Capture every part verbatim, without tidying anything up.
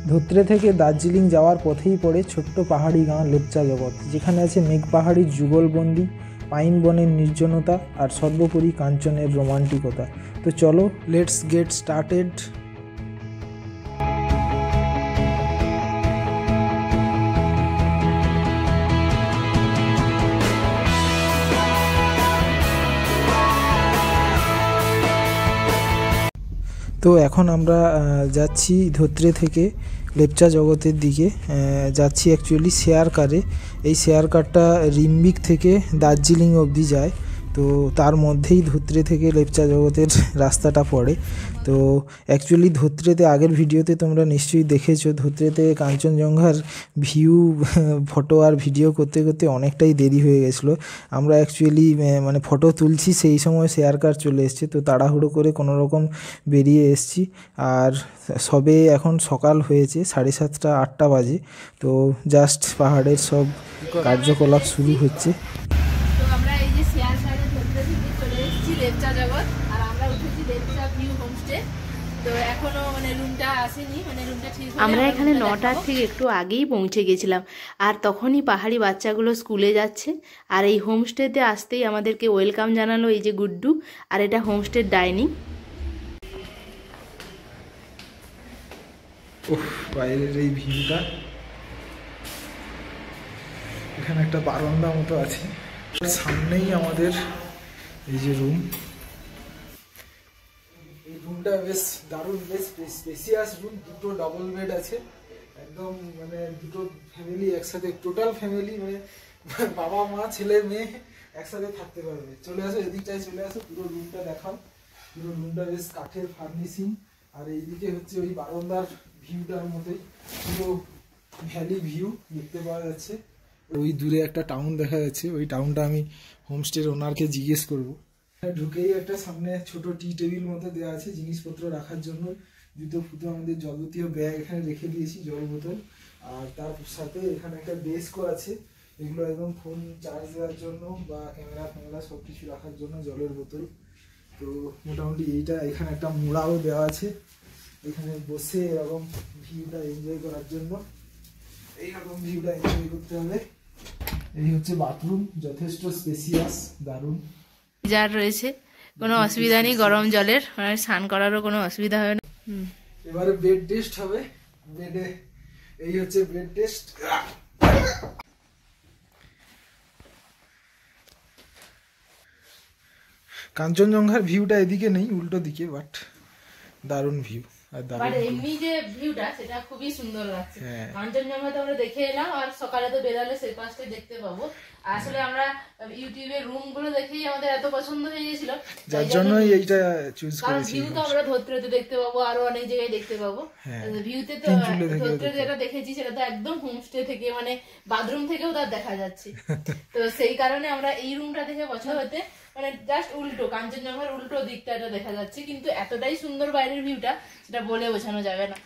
ধুত্রে থেকে দার্জিলিং যাওয়ার পথেই পড়ে ছোট্ট পাহাড়ি গাঁ লেপচা জগৎ, যেখানে আছে মেঘ পাহাড়ির যুগলবন্দি, পাইন বনের নির্জনতা আর সর্বোপরি কাঞ্চনের রোমান্টিকতা। তো চলো, লেটস গেট স্টার্টেড। তো এখন আমরা যাচ্ছি ধুত্রে থেকে লেপচা জগতের দিকে, যাচ্ছি অ্যাকচুয়ালি শেয়ার কারে। এই শেয়ার কারটা রিম্বিক থেকে দার্জিলিং অবধি যায়, তো তার মধ্যেই ধুত্রে থেকে লেপচা জগতের রাস্তাটা পড়ে। তো অ্যাকচুয়ালি ধুত্রেতে আগের ভিডিওতে তোমরা নিশ্চয়ই দেখেছো, ধুত্রেতে কাঞ্চনজঙ্ঘার ভিউ ফটো আর ভিডিও করতে করতে অনেকটাই দেরি হয়ে গেছিলো। আমরা অ্যাকচুয়ালি মানে ফটো তুলছি সেই সময় শেয়ার কার চলে এসছে, তো তাড়াহুড়ো করে কোনো রকম বেরিয়ে এসছি। আর সবে এখন সকাল হয়েছে, সাড়ে সাতটা আটটা বাজে। তো জাস্ট পাহাড়ের সব কার্যকলাপ শুরু হচ্ছে। লেপচা জগৎ আর আমরা উঠেছি লেপচা ভিউ হোমস্টে। তো এখনো মানে রুমটা আসেনি, মানে রুমটা ঠিক হলে আমরা এখানে নটার থেকে একটু আগেই পৌঁছে গেছিলাম। আর তখনই পাহাড়ি বাচ্চাগুলো স্কুলে যাচ্ছে। আর এই হোমস্টেতে আসতেই আমাদেরকে ওয়েলকাম জানালো এই যে গুড্ডু। আর এটা হোমস্টের ডাইনিং। উফ, বাইরের এই ভিউটা, এখানে একটা বারান্দা মতো আছে, সামনেই আমাদের এই যে রুম। এই রুমটা বেশ দারুণ, বেশ স্পেসিয়াস রুম। দুটো ডাবল বেড আছে, একদম মানে দুটো ফ্যামিলি একসাথে, টোটাল ফ্যামিলি মানে বাবা মা ছেলে মেয়ে একসাথে থাকতে পারবে। চলে আসো এদিকটায়, চলে আসো, পুরো রুমটা দেখাও। পুরো রুমটা বেশ কাঠের ফার্নিশিং। আর এইদিকে হচ্ছে ওই বারান্দার ভিউটার মতোই পুরো ভ্যালি ভিউ দেখতে পাওয়া যাচ্ছে। ওই দূরে একটা টাউন দেখা যাচ্ছে, ওই টাউনটা আমি হোমস্টের ওনারকে জিজ্ঞেস করবো। ঢুকেই একটা সামনে ছোট টি টেবিল মতো দেওয়া আছে জিনিসপত্র রাখার জন্য, জুতো ফুতো আমাদের যাবতীয় ব্যাগ এখানে রেখে দিয়েছি, জল বোতল। আর তার সাথে এখানে একটা ডেস্কও আছে, এগুলো একদম ফোন চার্জ দেওয়ার জন্য বা ক্যামেরা ফ্যামেরা সব কিছু রাখার জন্য, জলের বোতল। তো মোটামুটি এইটা, এখানে একটা মোড়াও দেওয়া আছে, এখানে বসে এরকম ভিউটা এনজয় করার জন্য। এইরকম ভিউটা এনজয় করতে হবে। এই হচ্ছে বাথরুম, যথেষ্ট স্পেসিয়াস, দারুণ যার রয়েছে, কোনো অসুবিধা নেই গরম জলের, মানে স্নান করারও কোনো অসুবিধা হবে না। এবারে বেড টেস্ট হবে। বেডে এই হচ্ছে বেড টেস্ট। কাঞ্চনজঙ্ঘার ভিউটা এদিকে নেই, উল্টো দিকে, বাট দারুণ ভিউ। আর এমনি যে ভিউটা সেটা খুবই সুন্দর লাগছে। কাঞ্চনজঙ্ঘা তো আমরা দেখে এলাম, আর সকালে তো বেরালে সেই পাশটা দেখতে পাবো। আসলে আমরা ইউটিউবে রুম গুলো দেখেই আমাদের এত পছন্দ হয়ে গেছিল, যার জন্য এইটা চুজ করেছি। কারণ ভিউ তো আমরা ধুত্রেতে দেখতে পাবো, আরো অনেক জায়গায় দেখতে পাবো। ভিউতে তো ধুত্রে যেটা দেখেছি সেটা তো একদম হোমস্টে থেকে, মানে বাথরুম থেকেও তার দেখা যাচ্ছে। তো সেই কারণে আমরা এই রুমটা দেখে পছন্দ হতে, মানে জাস্ট উল্টো, কাঞ্চনজঙ্ঘার উল্টো দিকটা এটা দেখা যাচ্ছে, কিন্তু এতটাই সুন্দর বাইরের ভিউটা সেটা বলে বোঝানো যাবে না।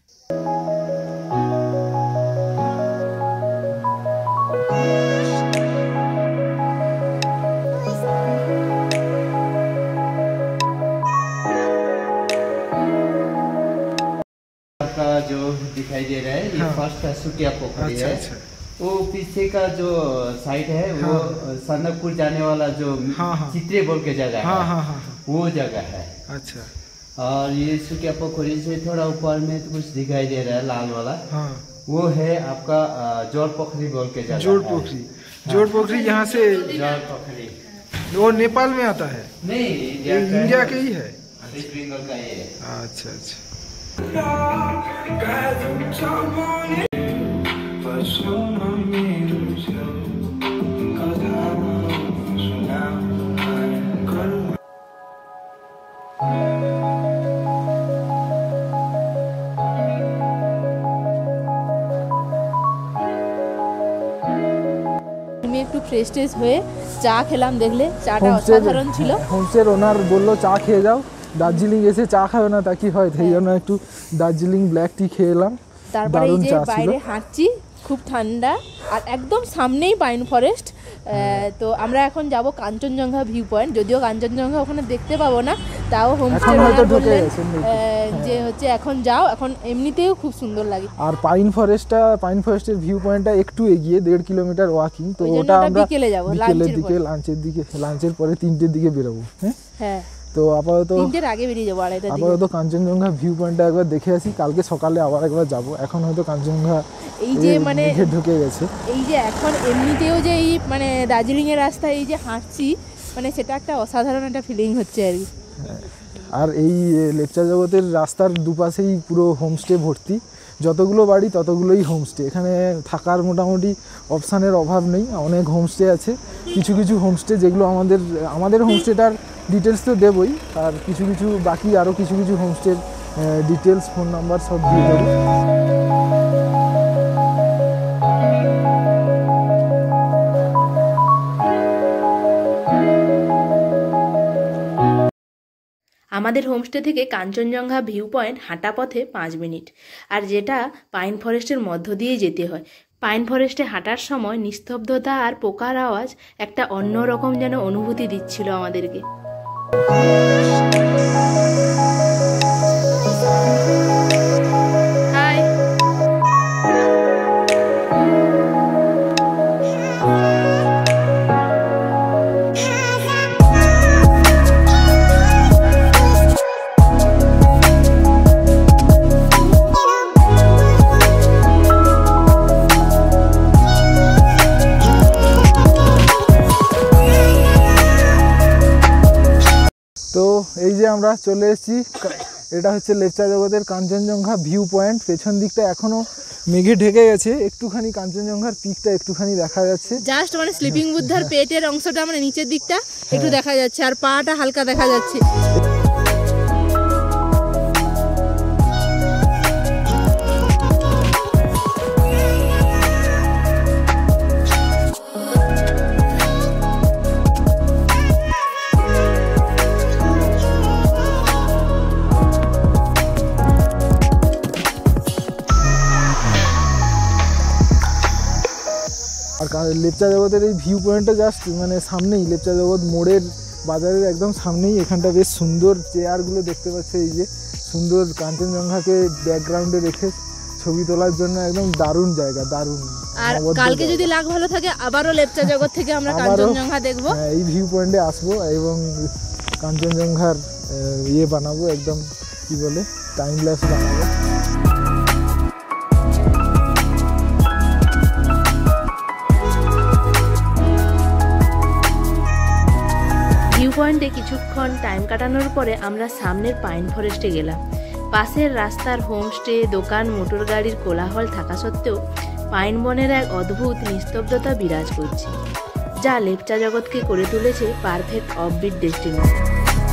का जो दिखाई दे रहा है ये हाँ। फर्स्ट है सुकिया पोखरी अच्छा, है अच्छा। वो पीछे का जो साइड है हाँ। वो सनकपुर जाने वाला जो हाँ, हाँ। चित्रे बोल के जगह हाँ, है हाँ, हाँ, हाँ। वो जगह है। अच्छा। और ये सुकिया पोखरी से थोड़ा ऊपर में तो कुछ दिखाई दे रहा है लाल वाला हाँ। वो है आपका जोड़ पोखरी बोल के जगह। जोड़ पोखरी हाँ। जोड़ पोखरी यहाँ से जोड़ पोखरी वो नेपाल में आता है? नहीं, इंडिया के ही है, वेस्ट बंगाल का ये है। अच्छा अच्छा। একটু ফ্রেশ ট্রেশ হয়ে চা খেলাম, দেখলে চাটা অসাধারণ ছিল। হোমস্টের ওনার বললো চা খেয়ে যাও, দার্জিলিং এসে চা খাবে না তা কি হয়, সেই জন্য একটু দার্জিলিং ব্ল্যাক টি খেয়ে এলাম। তারপরে এই যে বাইরে হাঁটছি, খুব ঠান্ডা, আর একদম সামনেই পাইন ফরেস্ট। তো আমরা এখন যাব কাঞ্চনজঙ্ঘা ভিউ পয়েন্ট, যদিও কাঞ্চনজঙ্ঘা ওখানে দেখতে পাবো না, তাও হোমস্টে ওনার বললেন যে হচ্ছে এখন যাও, এখন এমনিতেও খুব সুন্দর লাগে। আর পাইন ফরেস্টটা পাইন ফরেস্টের ভিউ পয়েন্টটা একটু এগিয়ে দেড় কিলোমিটার ওয়াকিং, তো ওটা আমরা বিকেলে যাব, বিকেলের দিকে লাঞ্চের দিকে লাঞ্চের পরে তিনটের দিকে বেরোবো। হ্যাঁ হ্যাঁ, তো আপাতত তিনটের আগে বেরিয়ে যাবো, আড়াইটার দিকে। আপাতত কাঞ্চনজঙ্ঘা ভিউ পয়েন্টটা একবার দেখে আসি, কালকে সকালে আবার একবার যাব। এখন হয়তো কাঞ্চনজঙ্ঘা এই যে মানে ঢুকে গেছে, এই যে এখন এমনিতেও যে এই মানে দার্জিলিং এর রাস্তায় এই যে হাঁটছি, মানে সেটা একটা অসাধারণ একটা ফিলিং হচ্ছে আর কি। আর এই লেপচা জগতের রাস্তার দুপাশেই পুরো হোমস্টে ভর্তি, যতগুলো বাড়ি ততগুলোই হোমস্টে। এখানে থাকার মোটামুটি অপশানের অভাব নেই, অনেক হোমস্টে আছে। কিছু কিছু হোমস্টে যেগুলো আমাদের আমাদের হোমস্টেটার ডিটেলস তো দেবই, আর কিছু কিছু বাকি আরও কিছু কিছু হোমস্টের ডিটেলস, ফোন নাম্বার সব দিয়ে দেবো। আমাদের হোমস্টে থেকে কাঞ্চনজঙ্ঘা ভিউ পয়েন্ট হাঁটা পথে পাঁচ মিনিট, আর যেটা পাইন ফরেস্টের মধ্য দিয়ে যেতে হয়। পাইন ফরেস্টে হাঁটার সময় নিস্তব্ধতা আর পোকার আওয়াজ একটা অন্যরকম যেন অনুভূতি দিচ্ছিল আমাদেরকে। তো এই যে আমরা চলে এসেছি, এটা হচ্ছে লেপচা জগতের কাঞ্চনজঙ্ঘা ভিউ পয়েন্ট। পেছন দিকটা এখনো মেঘে ঢেকে গেছে, একটুখানি কাঞ্চনজঙ্ঘার পিকটা একটুখানি দেখা যাচ্ছে, জাস্ট মানে স্লিপিং বুদ্ধার পেটের অংশটা মানে নিচের দিকটা একটু দেখা যাচ্ছে, আর পাটা হালকা দেখা যাচ্ছে। আর লেপচা জগতের এই ভিউ পয়েন্টটা জাস্ট মানে সামনেই, লেপচা জগৎ মোড়ের বাজারের একদম সামনেই। এখানটা বেশ সুন্দর চেয়ারগুলো দেখতে পাচ্ছে, এই যে সুন্দর কাঞ্চনজঙ্ঘাকে ব্যাকগ্রাউন্ডে রেখে ছবি তোলার জন্য একদম দারুণ জায়গা, দারুণ। আর কালকে যদি লাগ ভালো থাকে আবারও লেপচা জগৎ থেকে আমরা কাঞ্চনজঙ্ঘা দেখব, এই ভিউ পয়েন্টে আসবো এবং কাঞ্চনজঙ্ঘার ইয়ে বানাবো, একদম কি বলে টাইম ল্যাপস বানাবো। ভিউ পয়েন্টে কিছুক্ষণ টাইম কাটানোর পরে আমরা সামনের পাইন ফরেস্টে গেলাম। পাশের রাস্তার হোমস্টে, দোকান, মোটর গাড়ির কোলাহল থাকা সত্ত্বেও পাইন বনের এক অদ্ভুত নিস্তব্ধতা বিরাজ করছে, যা লেপচা জগৎকে করে তুলেছে পারফেক্ট অফবিট ডেস্টিনেশন।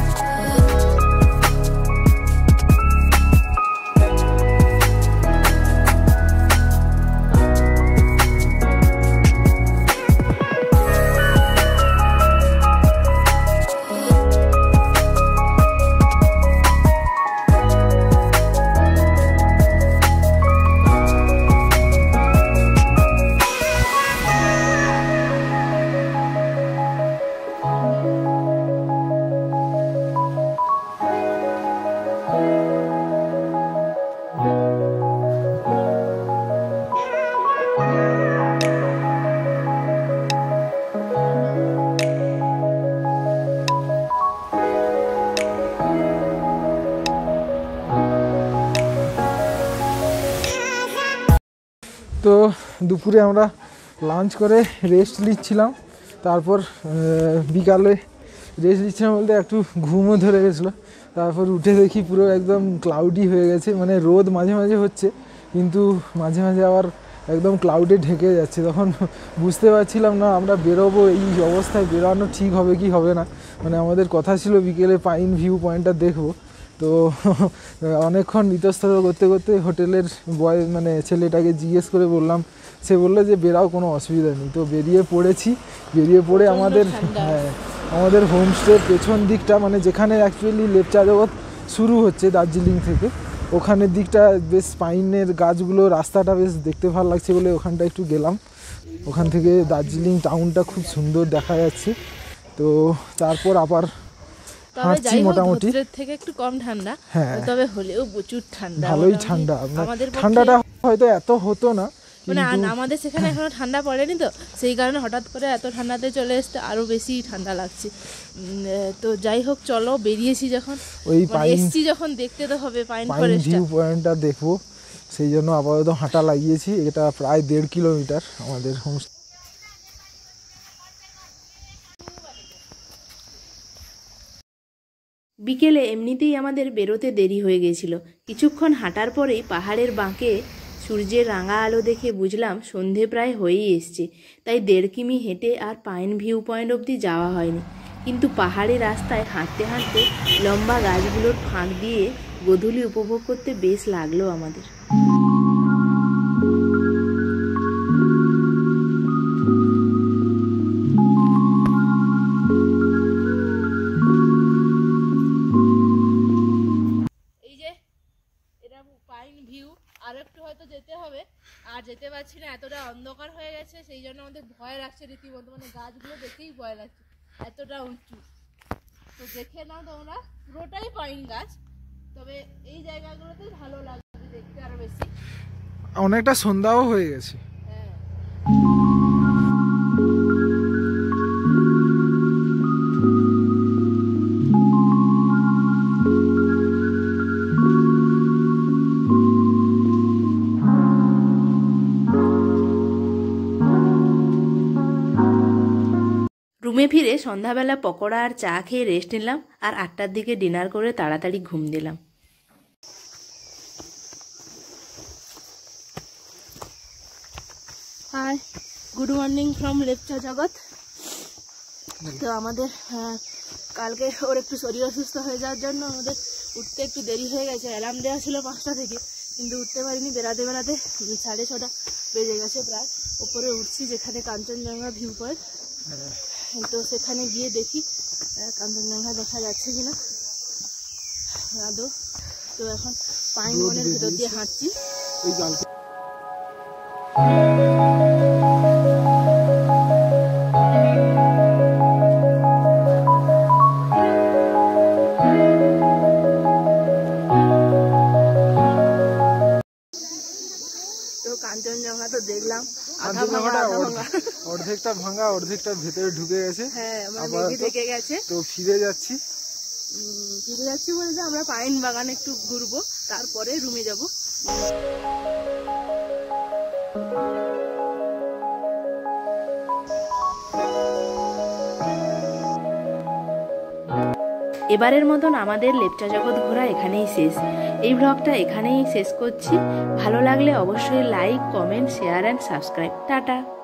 তো দুপুরে আমরা লাঞ্চ করে রেস্ট নিচ্ছিলাম, তারপর বিকালে রেস্ট নিচ্ছিলাম বলতে একটু ঘুমও ধরে গেছিলো। তারপর উঠে দেখি পুরো একদম ক্লাউডি হয়ে গেছে, মানে রোদ মাঝে মাঝে হচ্ছে কিন্তু মাঝে মাঝে আবার একদম ক্লাউডে ঢেকে যাচ্ছে। তখন বুঝতে পারছিলাম না আমরা বেরোবো, এই অবস্থায় বেরোনো ঠিক হবে কি হবে না। মানে আমাদের কথা ছিল বিকেলে পাইন ভিউ পয়েন্টটা দেখবো, তো অনেকক্ষণ ইতস্তত করতে করতে হোটেলের বয় মানে ছেলেটাকে জিজ্ঞেস করে বললাম, সে বললো যে বেরাও, কোনো অসুবিধা নেই। তো বেরিয়ে পড়েছি, বেরিয়ে পড়ে আমাদের হ্যাঁ আমাদের হোমস্টের পেছন দিকটা, মানে যেখানে অ্যাকচুয়ালি লেপচা জগৎ শুরু হচ্ছে দার্জিলিং থেকে, ওখানের দিকটা বেশ পাইনের গাছগুলো, রাস্তাটা বেশ দেখতে ভালো লাগছে বলে ওখানটা একটু গেলাম। ওখান থেকে দার্জিলিং টাউনটা খুব সুন্দর দেখা যাচ্ছে। তো তারপর আবার হাঁটছি মোটামুটি, থেকে একটু কম ঠান্ডা, হ্যাঁ তবে হলেও প্রচুর ঠান্ডা, ভালোই ঠান্ডা। আমাদের ঠান্ডাটা হয়তো এত হতো না, মানে আমাদের সেখানে এখনো ঠান্ডা পড়েনি, তো সেই কারণে হঠাৎ করে এত ঠান্ডাতে চলে আসতে আরো বেশি ঠান্ডা লাগছে। তো যাই হোক, চলো বেরিয়েছি যখন, ওই এসছি যখন দেখতে তো হবে পাইন ফরেস্টটা, ভিউ পয়েন্টটা দেখবো, সেই জন্য আপাতত হাঁটা লাগিয়েছি। এটা প্রায় দেড় কিলোমিটার আমাদের হোমস্টে। বিকেলে এমনিতেই আমাদের বেরোতে দেরি হয়ে গেছিল। কিছুক্ষণ হাঁটার পরেই পাহাড়ের বাঁকে সূর্যের রাঙা আলো দেখে বুঝলাম সন্ধে প্রায় হয়েই এসছে। তাই দেড় কিমি হেঁটে আর পাইন ভিউ পয়েন্ট অবধি যাওয়া হয়নি, কিন্তু পাহাড়ি রাস্তায় হাঁটতে হাঁটতে লম্বা গাছগুলোর ফাঁক দিয়ে গোধূলি উপভোগ করতে বেশ লাগলো আমাদের। আরো একটু হয়তো যেতে হবে, আর যেতে পারছি না, এতটা অন্ধকার হয়ে গেছে, সেই জন্য আমাদের ভয় লাগছে রীতিমতো, মানে গাছগুলো দেখেই ভয় লাগছে, এতটা উঁচু। তো দেখে নাও তোমরা, পুরোটাই পাইন গাছ, তবে এই জায়গাগুলোতে ভালো লাগবে দেখতে আরো বেশি। অনেকটা সন্ধ্যাও হয়ে গেছে। হ্যাঁ, রুমে ফিরে সন্ধ্যাবেলা পকোড়া আর চা খেয়ে রেস্ট নিলাম, আর আটটার দিকে ডিনার করে তাড়াতাড়ি ঘুম দিলাম। Hi, good morning from Lepcha Jagat. তো আমাদের কালকে ওর একটু শরীর অসুস্থ হয়ে যাওয়ার জন্য আমাদের উঠতে একটু দেরি হয়ে গেছে। অ্যালার্ম দেওয়া ছিল পাঁচটা থেকে, কিন্তু উঠতে পারিনি। বেড়াতে বেড়াতে সাড়ে ছটা বেজে গেছে প্রায়। ওপরে উঠছি যেখানে কাঞ্চনজঙ্ঘা ভিউ পয়েন্ট, তো সেখানে গিয়ে দেখি কাঞ্চনজঙ্ঘা দেখা যাচ্ছে কিনা আদৌ। তো এখন পাইন বনের ভিতর দিয়ে হাঁটছি। তো কাঞ্চনজঙ্ঘা তো দেখলাম, অর্ধেকটা ভাঙা অর্ধেকটা ভেতরে ঢুকে গেছে। হ্যাঁ, আমার মেঘে ঢেকে গেছে। তো ফিরে যাচ্ছি ফিরে যাচ্ছি বলতে আমরা পাইন বাগানে একটু ঘুরবো, তারপরে রুমে যাব। এবারের মতন আমাদের লেপচা জগৎ ঘোরা এখানেই শেষ। এই ব্লগটা এখানেই শেষ করছি। ভালো লাগলে অবশ্যই like, comment, share and subscribe. Tata.